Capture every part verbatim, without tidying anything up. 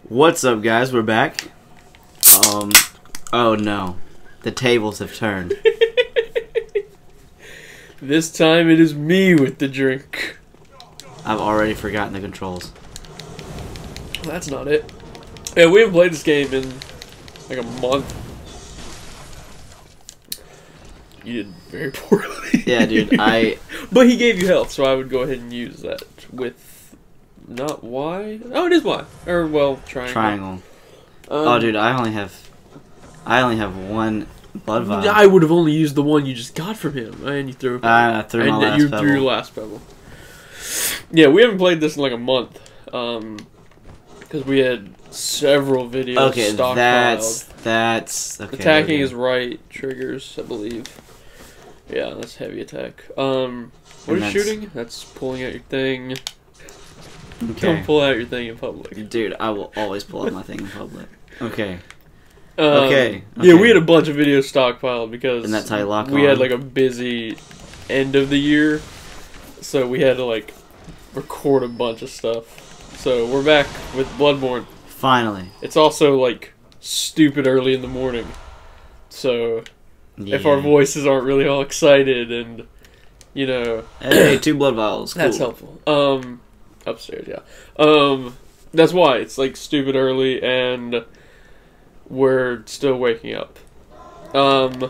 What's up, guys? We're back. Um, oh no, the tables have turned. This time it is me with the drink. I've already forgotten the controls. That's not it. Yeah, we haven't played this game in like a month. You did very poorly. Yeah, dude, I... But he gave you health, so I would go ahead and use that with... Not Y? Oh, it is Y. Or, well, triangle. Triangle. Um, oh, dude, I only have... I only have one blood vial. I would have only used the one you just got from him, and you threw. I threw my and last you pebble. threw your last pebble. Yeah, we haven't played this in like a month, um, because we had several videos. Okay, stockpiled. that's that's okay. Attacking is right triggers, I believe. Yeah, that's heavy attack. Um, what And is that's- shooting? That's pulling out your thing. Okay, Don't pull out your thing in public. dude, I will always pull out my thing in public. Okay. Um, Okay, Yeah, okay. we had a bunch of videos stockpiled because And that's how you lock we on. had like a busy end of the year, so we had to like record a bunch of stuff. So we're back with Bloodborne. Finally. It's also like stupid early in the morning, so Yeah. if our voices aren't really all excited and you know, Hey, two blood vials. Cool. that's helpful. Um, upstairs, yeah. Um, that's why it's like stupid early and we're still waking up. Um,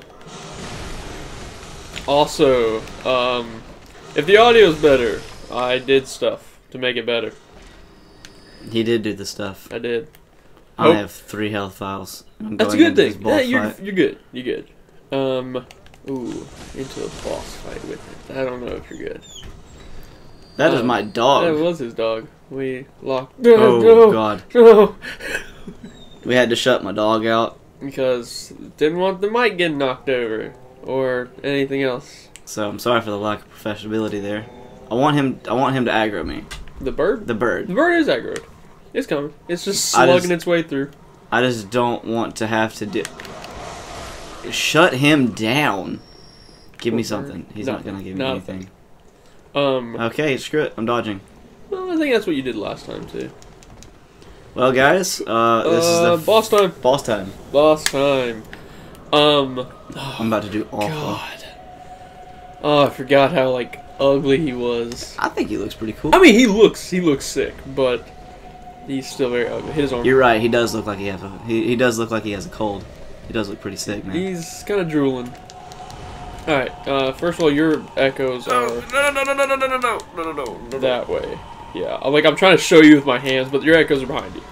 also, um, if the audio's better, I did stuff to make it better. He did do the stuff. I did. I only Hope- have three health vials. I'm That's a going good into this thing. boss Yeah, you're fight. you're good. You're good. Um, ooh, into a boss fight with it. I don't know if you're good. That is Um, my dog. That was his dog. We locked. Oh, no, God. No. We had to shut my dog out, Because didn't want the mic getting knocked over or anything else. so I'm sorry for the lack of professionality there. I want him. I want him to aggro me. The bird? The bird. The bird is aggroed. It's coming. It's just I slugging just- its way through. I just don't want to have to do. Shut him down. Give me Poor bird. something. He's not Nothing. gonna give me Nothing. anything. Um, Okay, screw it. I'm dodging. well, I think that's what you did last time too. Well, guys, uh, this uh, is the boss time. boss time. Boss time. Um, I'm about to do awful. God. Oh, I forgot how like ugly he was. I think he looks pretty cool. I mean, he looks he looks sick, but he's still very ugly. His arm. You're right. He does look like he has a. He, he does look like he has a cold. He does look pretty sick, man. He's kind of drooling. All right. Uh, first of all, your echoes are no, no, no, no, no, no, no, no, no, no, no, no. that way. Yeah. I'm, like I'm trying to show you with my hands, but your echoes are behind you.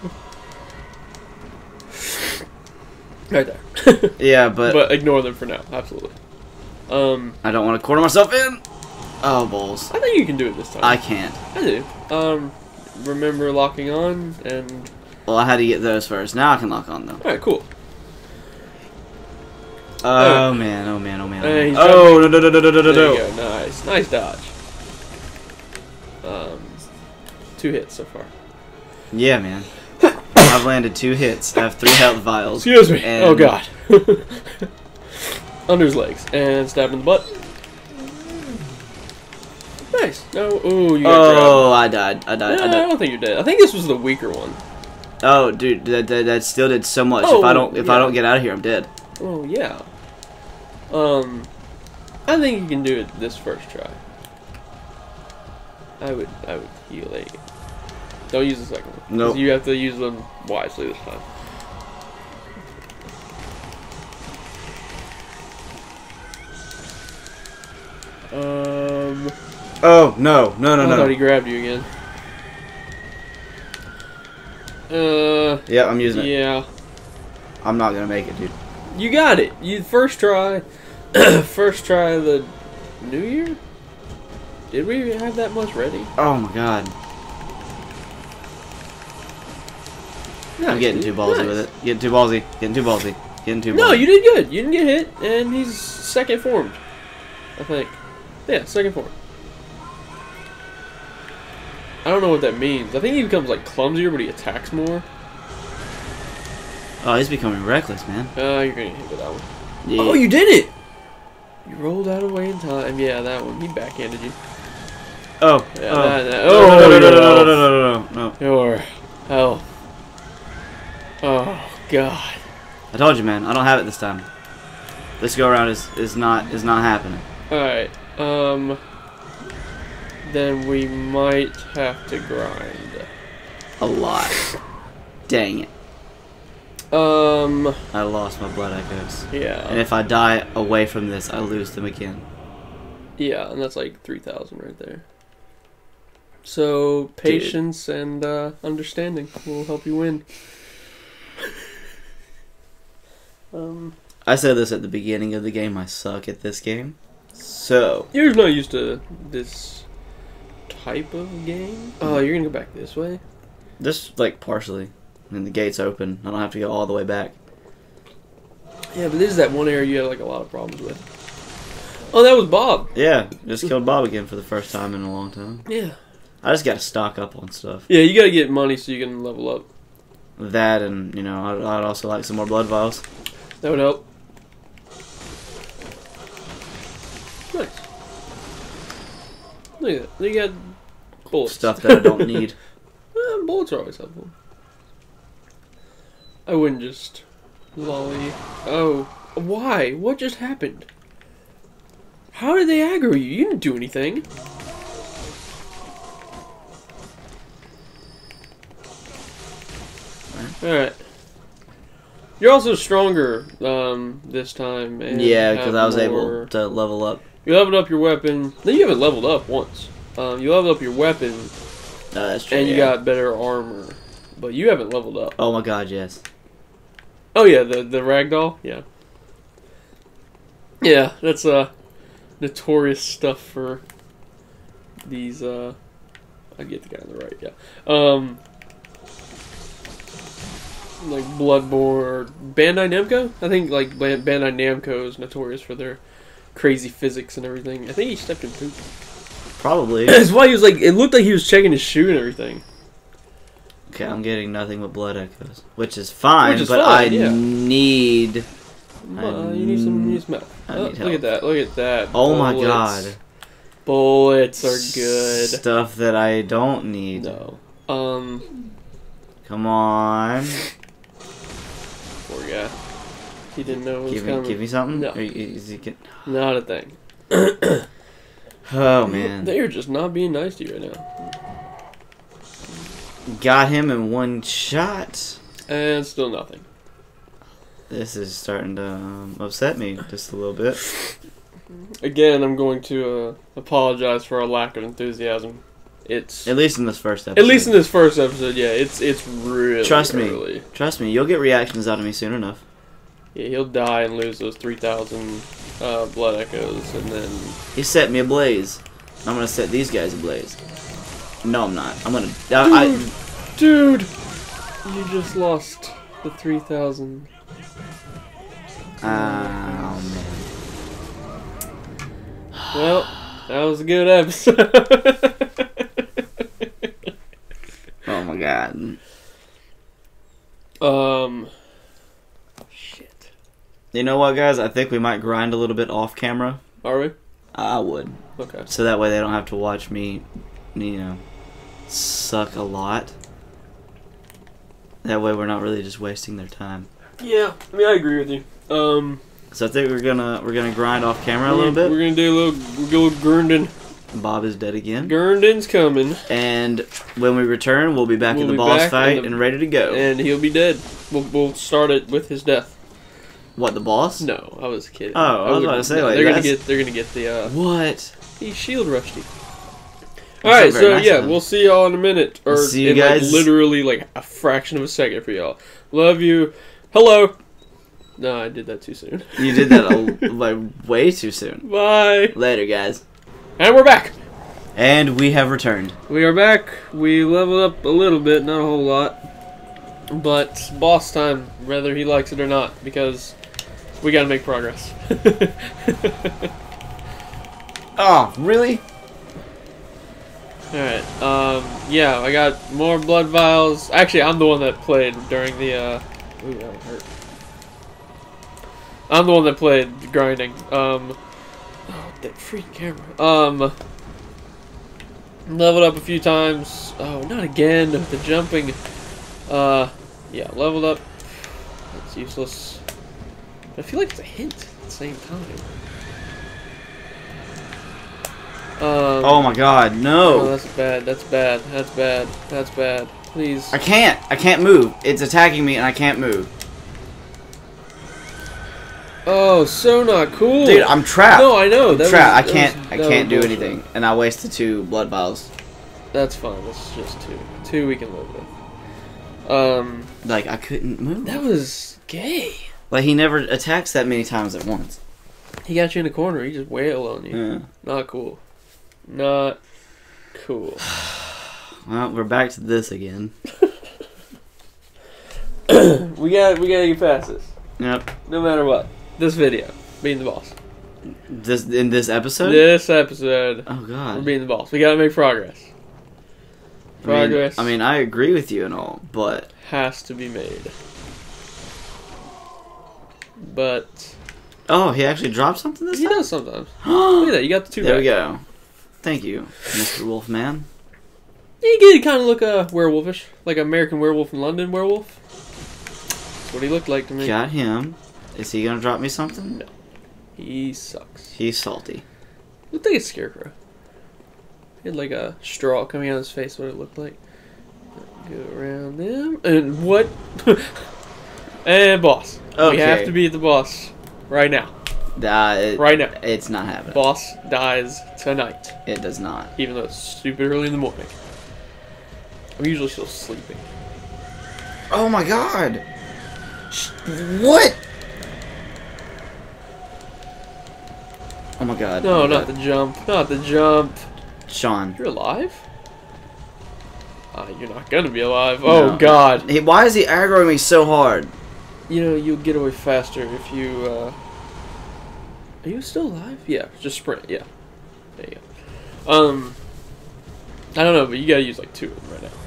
Right there. Yeah, but, But ignore them for now. Absolutely. Um, I don't want to corner myself in. Oh, balls. I think you can do it this time. I can't. I do. Um, remember locking on and. Well, I had to get those first. Now I can lock on, though. All right. Cool. Oh, Uh, man. Oh, man. Oh, man. Oh, uh, man. he's Oh, no, no, no, no, no, no, no, There you no. go. Nice. Nice dodge. Um, two hits so far. Yeah, man. I've landed two hits. I have three health vials. Excuse me. And Oh god. Under his legs and stab him in the butt. Nice. No. Ooh, you got Oh, I died. I grabbed. died. No, I I died. don't think you're dead. I think this was the weaker one. Oh, dude, that, that that still did so much. Oh, if I don't if I yeah. don't get out of here, I'm dead. Oh yeah. Um, I think you can do it this first try. I would. I would heal a. Don't use the second one. 'Cause Nope. You have to use them wisely this time. Um. Oh no, no, no, I thought no. he grabbed you again. Uh. Yeah, I'm using it. Yeah. I'm not gonna make it, dude. You got it. You first try. First try of the new year. Did we have that much ready? Oh my god. I'm Nice, getting dude. too ballsy Nice. with it. Getting too ballsy. Getting too ballsy. Getting too ballsy. No, you did good. You didn't get hit, and he's second formed. I think. Yeah, second form. I don't know what that means. I think he becomes like clumsier, but he attacks more. Oh, he's becoming reckless, man. Uh, you're gonna hit with that one. Yeah. Oh, you did it! You rolled out of the way in time. Yeah, that one. He backhanded you. Oh. Yeah, oh. that, that, No, oh, no, no, no, your no, no, health. no, no, no, no. Your health. Oh God. I told you, man. I don't have it this time. This go around is is not is not happening. All right. Um. Then we might have to grind. A lot. Dang it. Um. I lost my blood echoes. Yeah. And if I die away from this, I lose them again. Yeah, and that's like three thousand right there. So patience Dude. and uh, understanding will help you win. um. I said this at the beginning of the game. I suck at this game. So you're not used to this type of game. Oh, you're gonna go back this way. Just like partially. I mean, the gate's open. I don't have to go all the way back. Yeah, but this is that one area you had like a lot of problems with. Oh, that was Bob. Yeah, just killed Bob again for the first time in a long time. Yeah. I just got to stock up on stuff. Yeah, you gotta get money so you can level up. That and, you know, I'd, I'd also like some more blood vials. That would help. Nice. Look at that. You got bullets. Stuff that I don't need. Eh, bullets are always helpful. I wouldn't just lolly. Oh, why? What just happened? How did they aggro you? You didn't do anything. Alright. You're also stronger um, this time. And yeah, because I was more... able to level up. You leveled up your weapon. No, you haven't leveled up once. Um, you leveled up your weapon. No, that's true. And you yeah. got better armor. But you haven't leveled up. Oh my god, yes. Oh yeah, the the ragdoll? Yeah. Yeah, that's uh notorious stuff for these uh I get the guy on the right, yeah. Um like Bloodborne or Bandai Namco? I think like Bandai Namco is notorious for their crazy physics and everything. I think he stepped in poop. Probably. That's why he was like, it looked like he was checking his shoe and everything. Okay, I'm getting nothing but blood echoes, which is fine, which is but fine, I yeah. need. Uh, you need some, you need some help. I Oh, need look help. at that! Look at that! Oh my Bullets. god. Bullets are good. Stuff that I don't need. No. Um. Come on. Poor guy. He didn't know it was Give me, coming. give me something. No. Are you, is he get... Not a thing. Oh man. They are just not being nice to you right now. Got him in one shot. And still nothing. This is starting to um, upset me just a little bit. Again, I'm going to uh, apologize for our lack of enthusiasm. It's At least in this first episode. at least in this first episode, yeah. It's it's really Trust me. early. Trust me, you'll get reactions out of me soon enough. Yeah, he'll die and lose those three thousand uh, blood echoes, and then He set me ablaze. I'm gonna set these guys ablaze. No, I'm not. I'm gonna. I, I, dude, you just lost the three thousand. oh man. Well, that was a good episode. Oh my god. um. Shit. You know what, guys? I think we might grind a little bit off camera. Are we? I would. Okay. So that way they don't have to watch me, you know, suck a lot. That way we're not really just wasting their time. Yeah, I mean I agree with you. Um. So I think we're gonna we're gonna grind off camera a little bit. We're gonna do a little, we'll go with Gurnden. Bob is dead again. Gurnden's coming, And when we return, we'll be back We'll in the be boss back fight in the- and ready to go. and he'll be dead. We'll, we'll start it with his death. What, the boss? No, I was kidding. Oh, I was about to say, like, they're gonna that's- get they're gonna get the uh, What? he shield rushed you. That's All right, not very so nice yeah, of him. we'll see y'all in a minute, or See you in guys. like literally like a fraction of a second for y'all. Love you. Hello. No, I did that too soon. You did that a, like way too soon. Bye. Later, guys. And we're back. And we have returned. We are back. We leveled up a little bit, not a whole lot, but boss time, whether he likes it or not, because we gotta make progress. Oh, really? Alright, um, yeah, I got more blood vials. Actually, I'm the one that played during the, uh, ooh, that hurt. I'm the one that played the grinding. Um, oh, that freaking camera. Um, leveled up a few times. Oh, not again, the jumping. Uh, yeah, leveled up It's useless. But I feel like it's a hint at the same time. Um, Oh my god, Oh, no! that's bad. That's bad. That's bad. That's bad. Please. I can't! I can't move. It's attacking me and I can't move. Oh, so not cool. Dude, I'm trapped. No, I know. I'm That trapped. was- I that can't. was- I that can't do was anything, and I wasted two blood vials. That's fine. That's just two. Two we can live with. Um, Like I couldn't move. that was gay. Like he never attacks that many times at once. He got you in the corner. He just wailed on you. Yeah. Not cool. Not cool. Well, we're back to this again. we got. We gotta get past this. Yep. No matter what. This video, being the boss. This in this episode. This episode, Oh we're god. being the boss. We gotta make progress. I mean, Progress. I mean, I agree with you and all, but has to be made. But oh, he actually dropped something this he time. does sometimes. Look at that. You got the two. There back. we go. Thank you, Mister Wolfman. He did kind of look uh, werewolfish, like American Werewolf in London werewolf. That's what he looked like to me. Got him. Is he gonna drop me something? No. He sucks. He's salty. Looked like a scarecrow. He had like a straw coming out of his face. What it looked like. Go around them and what? And boss. We Okay. have to be the boss right now. Uh, it, Right now. It's not happening. Boss dies tonight, It does not. even though it's stupid early in the morning. I'm usually still sleeping. Oh my god. Sh- What? Oh my god. No, oh my not god. the jump. Not the jump. Sean. You're alive? Uh, you're not gonna be alive. Oh No. god. He, why is he aggroing me so hard? You know, you'll get away faster if you, uh... Are you still alive? Yeah, just sprint, yeah. There you go. Um... I don't know, but you gotta use like two of them right now.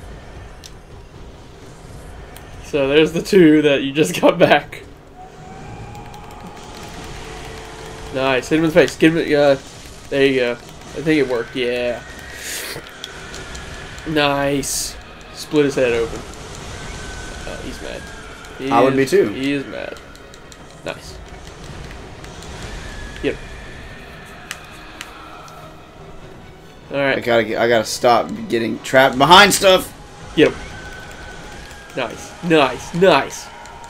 So there's the two that you just got back. Nice, hit him in the face. Get him, uh... There you go. I think it worked, yeah. Nice. Split his head open. Uh, he's mad. He I would is- be too. He is mad. Nice. Yep. I Alright, gotta get, I gotta stop getting trapped behind stuff. get him. Nice, nice, nice.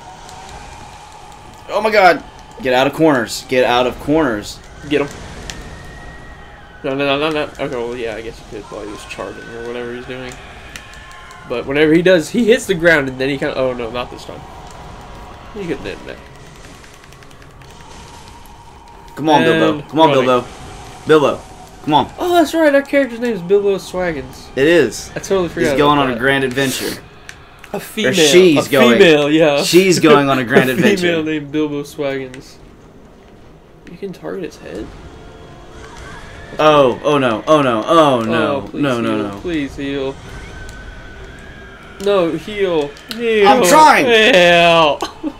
Oh my god. Get out of corners. Get out of corners. Get him. No, no, no, no, no. Okay, well, yeah, I guess you could while he was charging or whatever he's doing. But whenever he does, he hits the ground and then he kind of. Oh no, not this time. You get hit in that. Come on, Bilbo. And Come on, running. Bilbo. Bilbo. Come on. Oh, that's right. Our character's name is Bilbo Swaggins. It is. I totally forgot. He's going about on a that. grand adventure. A female. she's a going. Female, yeah. She's going on a grand a adventure. Female named Bilbo Swaggins. You can target his head. Oh, oh no, oh no, oh no, Oh, please no, no, heal. no. Please heal. No, heal. Heal. I'm trying. Heal.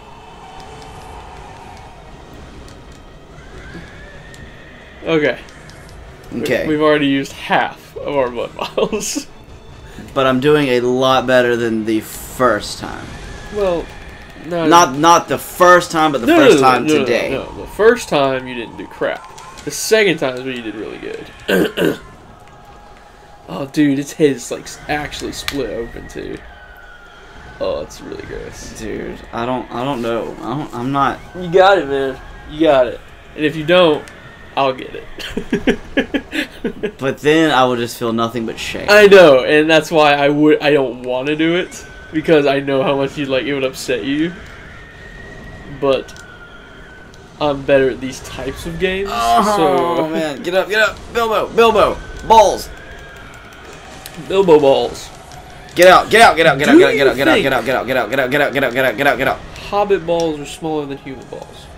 Okay. Okay, We've already used half of our blood vials. but I'm doing a lot better than the first time. Well, no. Not not the first time, but the no, first no, no, time no, no, today. No, no, the first time you didn't do crap. The second time is when you did really good. Oh, dude, its head is like actually split open too. Oh, it's really gross. Dude, I don't, I don't know. I don't, I'm not. You got it, man. You got it. And if you don't, I'll get it. But then I would just feel nothing but shame. I know, and that's why I would. I don't want to do it because I know how much you like it would upset you. But I'm better at these types of games. Oh so man, get up, get up, Bilbo, Bilbo, balls. Bilbo balls. Get out, get out, get out, get out, Do get out, you get out, get out, think- get out, get out, get out, get out, get out, get out, get out, get out, get out. Hobbit balls are smaller than human balls.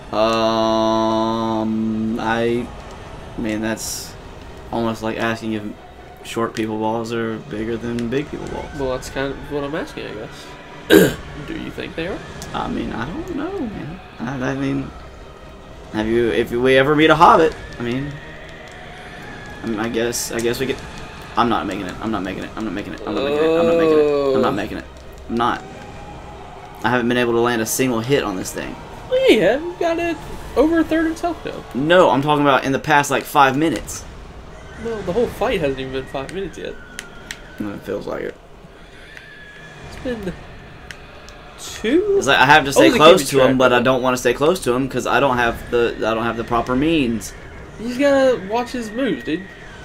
Um, I mean that's almost like asking if short people balls are bigger than big people balls. Well, that's kind of what I'm asking, I guess. Do you think they are? I mean, I don't know, man. I, I mean, have you? If we ever meet a hobbit, I mean, I, mean, I guess, I guess we could. I'm not making it. I'm not making it. I'm not making it. I'm not making it. I'm not making it. I'm not making it. I'm not. I haven't been able to land a single hit on this thing. Oh, yeah, you got it over a third of its health now. No, I'm talking about in the past like five minutes. Well, the whole fight hasn't even been five minutes yet. It feels like it. It's been two. It's like I have to stay Oh, they close keep to track him, but of I it. don't want to stay close to him because I don't have the I don't have the proper means. You just gotta watch his moves, dude.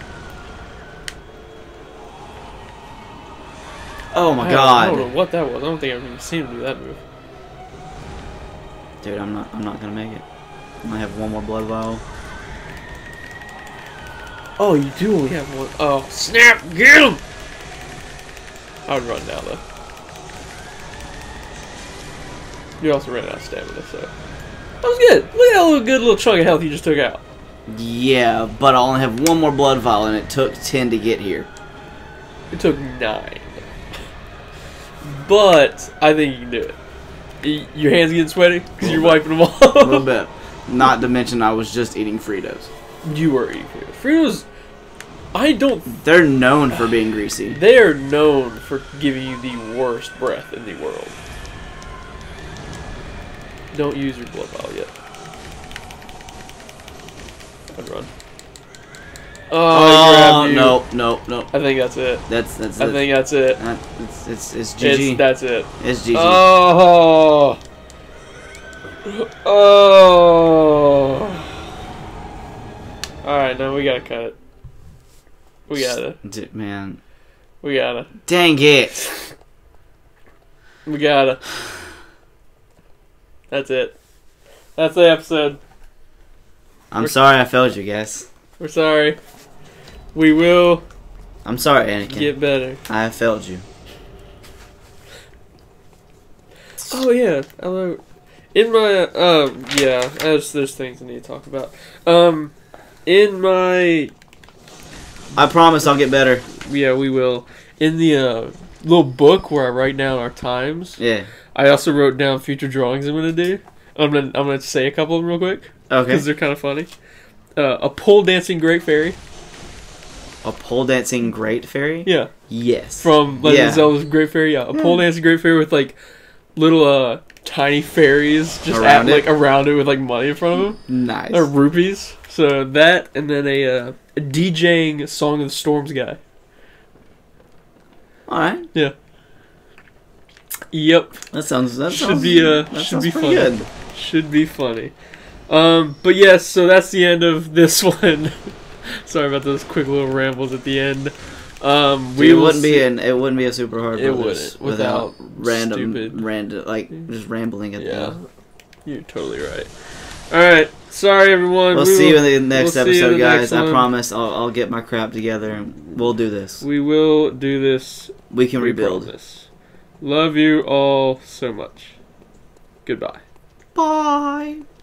Oh my I, god, I don't know what that was. I don't think I've even seen him do that move. dude! I'm not I'm not gonna make it. I might have one more blood vial. Oh, you do only have one. Oh, snap! Get him! I would run now, though. You also ran out of stamina, so... That was good! Look at that little good little chunk of health you just took out. Yeah, but I only have one more blood vial, and it took ten to get here. It took nine. But, I think you can do it. Y your hands getting sweaty? Because you're wiping them off? A little bit. Not to mention I was just eating Fritos. You were eating Fritos. Fritos, I don't... They're known for being greasy. They are known for giving you the worst breath in the world. Don't use your blood vial yet. I'd run. Oh, he grabbed you. no, no, no. I think that's it. That's that's. I it. think that's it. That, it's it's it's G G. It's, that's it. It's G G. Oh. Oh. Alright, now we gotta cut it. We gotta. Dude, man. We gotta. Dang it. We gotta. That's it. That's the episode. I'm We're, sorry I failed you guys. We're sorry. We will I'm sorry, Anakin. get better. I have failed you. Oh yeah, hello. In my um yeah, there's there's things I need to talk about. Um, in my I promise I'll get better. yeah, we will. In the uh, little book where I write down our times, Yeah. I also wrote down future drawings I'm gonna do. I'm gonna I'm gonna say a couple of them real quick Okay. because they're kind of funny. Uh, a pole dancing great fairy. A pole dancing great fairy? Yeah, Yes. from Legend Yeah. of Zelda's Great Fairy. Yeah, a pole dancing great fairy with like little uh tiny fairies just Around at, it? like around it with like money in front of them. Nice. Or rupees. So that, and then a, uh, a DJing Song of the Storms guy. Alright. Yeah. Yep. That sounds that Should sounds, be uh that should sounds be pretty funny. good. Should be funny. Um, but yes, so that's the end of this one. Sorry about those quick little rambles at the end. Um, Dude, we it will wouldn't see- be an it wouldn't be a super hard It Brothers wouldn't, without random stupid- random like just rambling at Yeah, the you're totally right. All right, sorry everyone. We'll We see will- you in the next we'll see you in episode, the guys. next I one. promise I'll, I'll get my crap together and we'll do this. We will do this. We can We rebuild. promise. Love you all so much. Goodbye. Bye.